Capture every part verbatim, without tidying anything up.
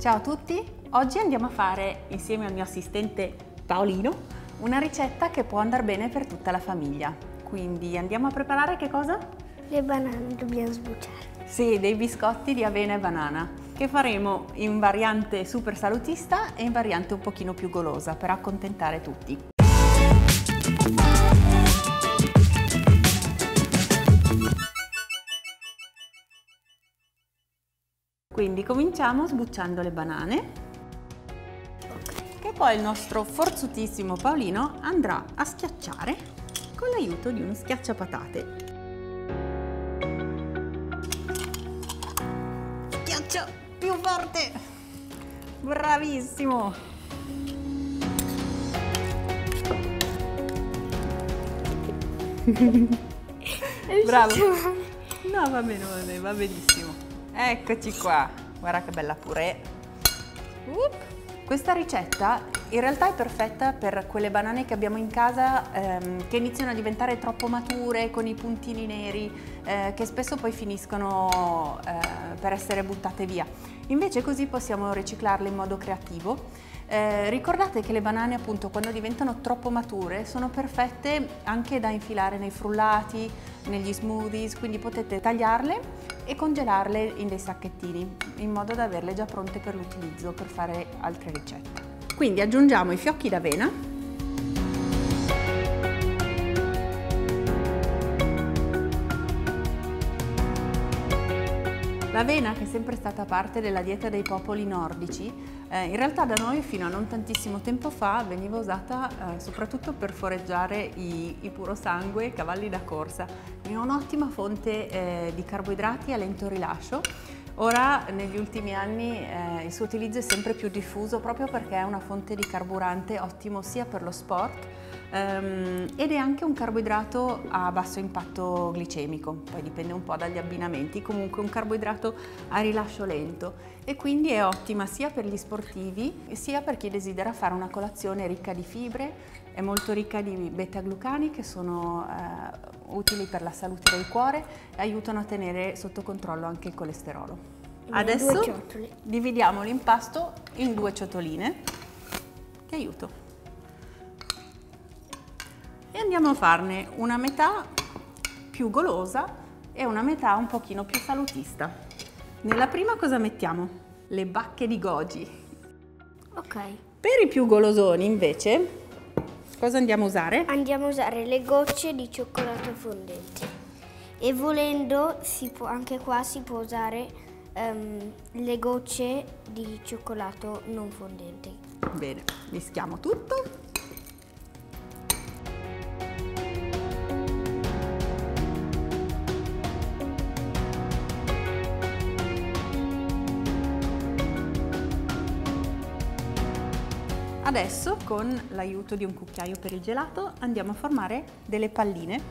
Ciao a tutti! Oggi andiamo a fare, insieme al mio assistente Paolino, una ricetta che può andare bene per tutta la famiglia. Quindi andiamo a preparare che cosa? Le banane dobbiamo sbucciare. Sì, dei biscotti di avena e banana, che faremo in variante super salutista e in variante un pochino più golosa, per accontentare tutti. Quindi cominciamo sbucciando le banane, che poi il nostro forzutissimo Paolino andrà a schiacciare con l'aiuto di uno schiacciapatate. Schiaccia più forte! Bravissimo! Bravo! No, va bene, va bene, va benissimo. Eccoci qua, guarda che bella purè. Uh, questa ricetta in realtà è perfetta per quelle banane che abbiamo in casa ehm, che iniziano a diventare troppo mature, con i puntini neri, eh, che spesso poi finiscono eh, per essere buttate via. Invece così possiamo riciclarle in modo creativo. Eh, ricordate che le banane, appunto, quando diventano troppo mature sono perfette anche da infilare nei frullati, negli smoothies, quindi potete tagliarle e congelarle in dei sacchettini in modo da averle già pronte per l'utilizzo per fare altre ricette. Quindi aggiungiamo i fiocchi d'avena. L'avena, che è sempre stata parte della dieta dei popoli nordici, eh, in realtà da noi fino a non tantissimo tempo fa veniva usata eh, soprattutto per foreggiare i, i purosangue, i cavalli da corsa. È un'ottima fonte eh, di carboidrati a lento rilascio. Ora, negli ultimi anni, eh, il suo utilizzo è sempre più diffuso proprio perché è una fonte di carburante ottimo sia per lo sport ehm, ed è anche un carboidrato a basso impatto glicemico, poi dipende un po' dagli abbinamenti, comunque un carboidrato a rilascio lento e quindi è ottima sia per gli sportivi sia per chi desidera fare una colazione ricca di fibre. È molto ricca di beta-glucani che sono eh, utili per la salute del cuore e aiutano a tenere sotto controllo anche il colesterolo. Adesso dividiamo l'impasto in due ciotoline. Ti aiuto. E andiamo a farne una metà più golosa e una metà un pochino più salutista. Nella prima cosa mettiamo? Le bacche di goji. Ok. Per i più golosoni invece, cosa andiamo a usare? Andiamo a usare le gocce di cioccolato fondente e volendo si può, anche qua si può usare um, le gocce di cioccolato non fondente. Bene, mischiamo tutto. Adesso, con l'aiuto di un cucchiaio per il gelato, andiamo a formare delle palline.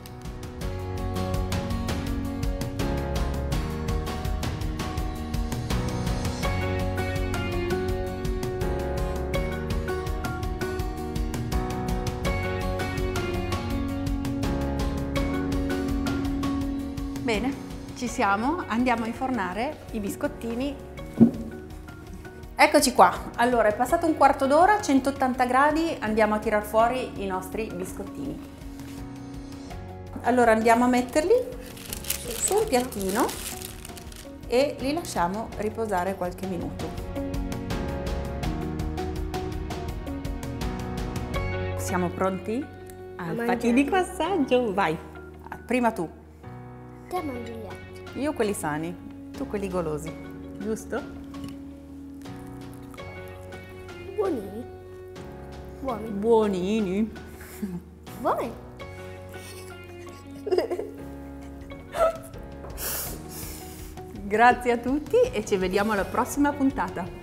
Bene, ci siamo, andiamo a infornare i biscottini. Eccoci qua, allora è passato un quarto d'ora, centottanta gradi, andiamo a tirar fuori i nostri biscottini. Allora andiamo a metterli su un piattino e li lasciamo riposare qualche minuto. Siamo pronti al fatidico assaggio? Vai, prima tu. Te mangi gli altri. Io quelli sani, tu quelli golosi, giusto? Buonini. Buoni. Buonini. Buoni. Grazie a tutti e ci vediamo alla prossima puntata.